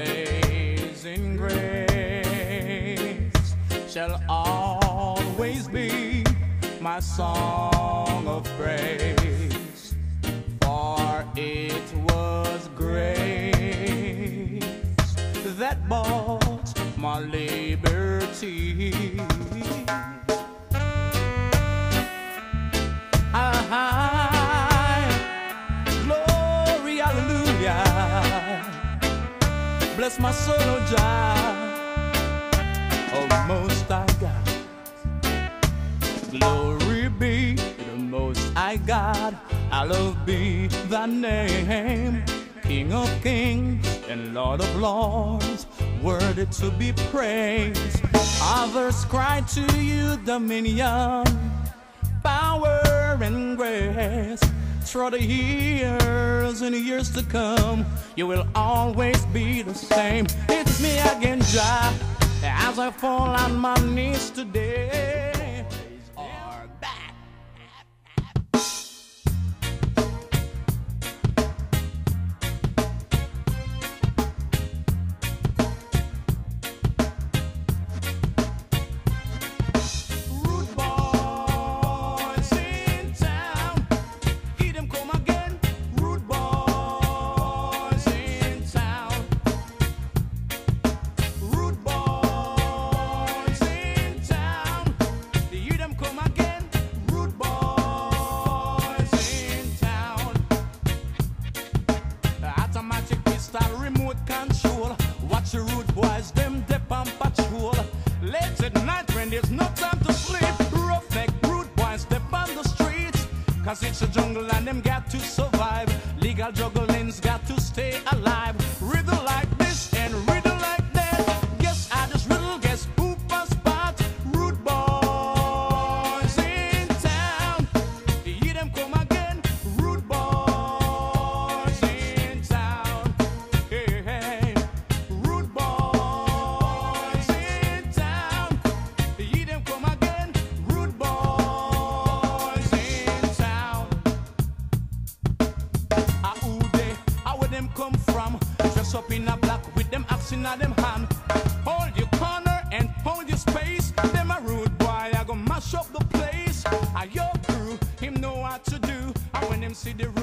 Amazing grace shall always be my song of praise, for it was grace that bought my liberty. Glory, hallelujah. Bless my soul, oh Jah, oh Most High God. Glory be to the Most High God. Hallowed be thy name, King of kings and Lord of lords, worthy to be praised. Others cry to you dominion, power and grace. Through the years and the years to come, you will always be the same. It's me again, Jah, as I fall on my knees today. Remote control, watch the rude boys, them dip on patrol. Late at night when there's no time to sleep, roughneck rude boys step on the streets. Cause it's a jungle and them got to survive. Legal juggling's got to stay alive. Riddle like this and riddle like that. Guess I just riddle, guess poop and spot. Rude boys in town, you hear them come again. Rude boys in town. Hey, rude boys in town, you hear them come again. Rude boys in town. Who they? How where them come from? Dress up in a black with them axe in a them hand. Hold your corner and hold your space. Them a rude boy, I go mash up the place. Your crew, him know what to do. And when them see the